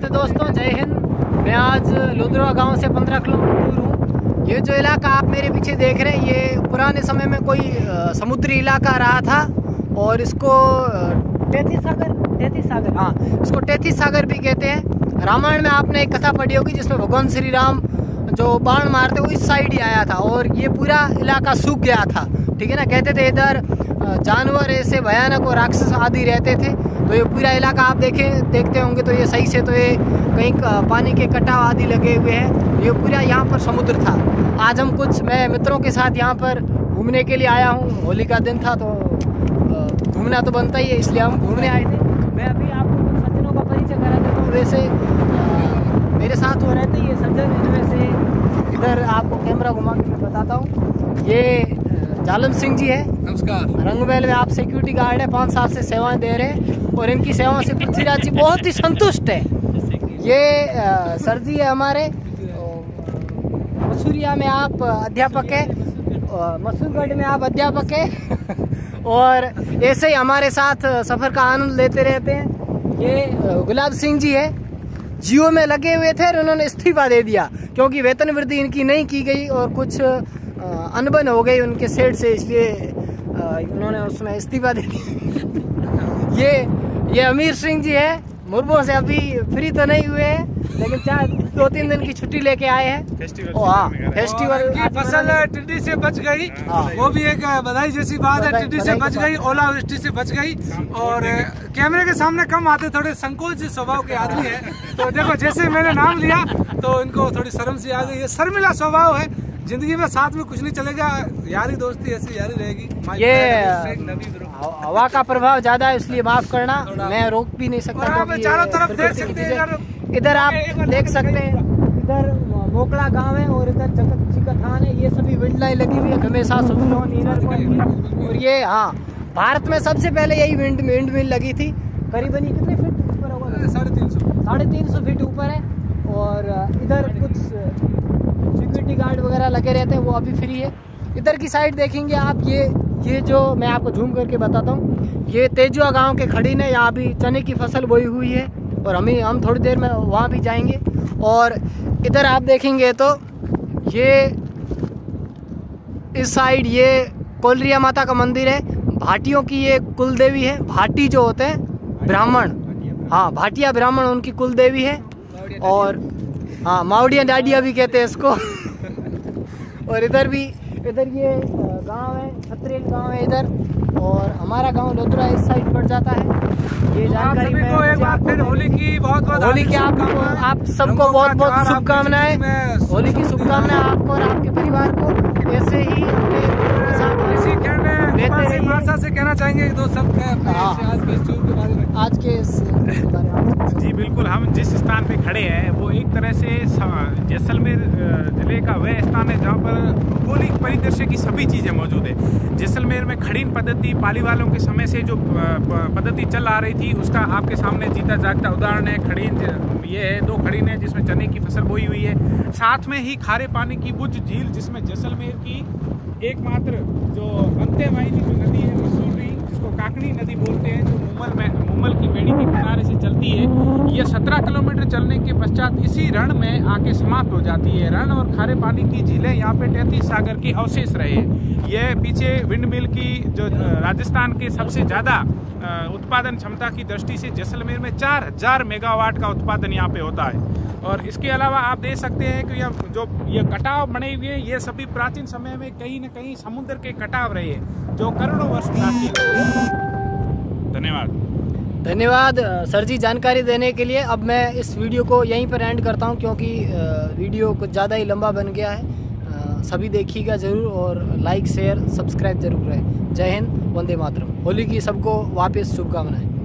नमस्ते दोस्तों, जय हिंद। मैं आज लुद्रवा गांव से 15 किलोमीटर दूर हूँ। ये जो इलाका आप मेरे पीछे देख रहे हैं, ये पुराने समय में कोई समुद्री इलाका रहा था और इसको तैतीस सागर हाँ, इसको तैतीस सागर भी कहते हैं। रामायण में आपने एक कथा पढ़ी होगी जिसमें भगवान श्री राम जो बाण मारते वो इस साइड ही आया था और ये पूरा इलाका सूख गया था। ठीक है ना। कहते थे इधर जानवर ऐसे भयानक और राक्षस आदि रहते थे। तो ये पूरा इलाका आप देखते होंगे तो ये सही से तो ये कहीं पानी के कटाव आदि लगे हुए हैं। ये पूरा यहाँ पर समुद्र था। आज हम मैं मित्रों के साथ यहाँ पर घूमने के लिए आया हूँ। होली का दिन था तो घूमना तो बनता ही है, इसलिए हम घूमने आए थे। मैं अभी आपको कुछ सज्जनों का परिचय करा देता हूँ। वैसे मेरे साथ वो रहते ये सज्जन, इनमें से इधर आपको कैमरा घुमा के मैं बताता हूँ। ये जालम सिंह जी है। नमस्कार। रंगमहल में आप सिक्योरिटी गार्ड है, 5 साल से सेवाएं दे रहे हैं और इनकी सेवाओं से पृथ्वीराज जी बहुत ही संतुष्ट है। ये सर जी है हमारे। मसूरिया में आप अध्यापक है, मसूरगढ़ में आप अध्यापक है और ऐसे ही हमारे साथ सफर का आनंद लेते रहते हैं। ये गुलाब सिंह जी है, जियो में लगे हुए थे और उन्होंने इस्तीफा दे दिया क्योंकि वेतन वृद्धि इनकी नहीं की गई और कुछ अनबन हो गई उनके सेठ से, इसलिए उन्होंने उसमें इस्तीफा दे दिया। ये अमीर सिंह जी है, मुर्मू से अभी फ्री तो नहीं हुए हैं लेकिन 2-3 दिन की छुट्टी लेके आए हैं। फेस्टिवल की फसल टिड्डी से बच गई, वो भी एक बधाई जैसी बात है। टिड्डी से बच गई, ओलावृष्टि से बच गई और कैमरे के सामने कम आते, थोड़े संकोच स्वभाव के आदमी है। तो देखो जैसे मैंने नाम लिया तो इनको थोड़ी शर्म सी आ गई है। शर्मिला स्वभाव है, जिंदगी में साथ में कुछ नहीं चलेगा, यारी दोस्ती ऐसी यारी रहेगी। ये हवा का प्रभाव ज्यादा है इसलिए माफ करना, मैं रोक भी नहीं सकता। चारों तरफ देख सकते हैं, इधर आप देख सकते हैं, इधर मोकड़ा गांव है और इधर चिकथान है। ये सभी विंड लाइन लगी हुई है हमेशा और ये हाँ, भारत में सबसे पहले यही विंड मिल लगी थी। करीबन कितने फीट ऊपर होगा? 350 फीट ऊपर है। और इधर कुछ सिक्योरिटी गार्ड वगैरह लगे रहते हैं, वो अभी फ्री है। इधर की साइड देखेंगे आप, ये जो मैं आपको झूम करके बताता हूँ, ये तेजुआ गांव के खड़ीन है। यहाँ भी चने की फसल बोई हुई है और हम थोड़ी देर में वहाँ भी जाएंगे। और इधर आप देखेंगे तो ये इस साइड ये कोलरिया माता का मंदिर है। भाटियों की ये कुल देवी है। भाटी जो होते हैं ब्राह्मण, हाँ भाटिया ब्राह्मण उनकी कुल देवी है। और हाँ, मावड़िया डाडिया भी कहते हैं इसको। और इधर ये गांव है, छत्रेल गांव है इधर, और हमारा गांव लुद्रवा इस साइड पड़ जाता है। ये जानकारी को एक बार फिर होली की बहुत होली की आप सबको बहुत शुभकामनाएं। होली की शुभकामनाएं आपको और आपके परिवार को। ऐसे ही भाषा से कहना चाहेंगे दो सब आज के जी बिल्कुल। हम जिस स्थान पे खड़े हैं वो एक तरह से जैसलमेर जिले का वह स्थान है जहाँ पर भौगोलिक परिदृश्य की सभी चीज़ें मौजूद है। जैसलमेर में खड़ीन पद्धति पाली वालों के समय से जो पद्धति चल आ रही थी उसका आपके सामने जीता जागता उदाहरण है। खड़ीन ये है, 2 खड़ीन है जिसमें चने की फसल बोई हुई है। साथ में ही खारे पानी की बुझ झील जिसमें जैसलमेर की एकमात्र जो अंत्यवाहिनी जो नदी है मसूरी, जिसको काकड़ी नदी बोलते हैं, जो मुमल की बेड़ी के किनारे से चलती है, यह 17 किलोमीटर चलने के पश्चात इसी रण में आके समाप्त हो जाती है। रण और खारे पानी की झीलें यहाँ पे 33 सागर के अवशेष रहे। यह पीछे विंड मिल की जो राजस्थान के सबसे ज़्यादा उत्पादन क्षमता की दृष्टि से जैसलमेर में 4000 मेगावाट का उत्पादन यहाँ पे होता है। और इसके अलावा आप देख सकते हैं कि ये कटाव बने हुए हैं, ये सभी प्राचीन समय में कहीं न कहीं समुद्र के कटाव रहे हैं जो करोड़ों वर्ष प्राचीन। धन्यवाद सर जी जानकारी देने के लिए। अब मैं इस वीडियो को यहीं पर एंड करता हूं क्योंकि वीडियो कुछ ज़्यादा ही लंबा बन गया है। सभी देखिएगा ज़रूर और लाइक शेयर सब्सक्राइब जरूर रहे। जय हिंद, वंदे मातरम। होली की सबको वापस शुभकामनाएं।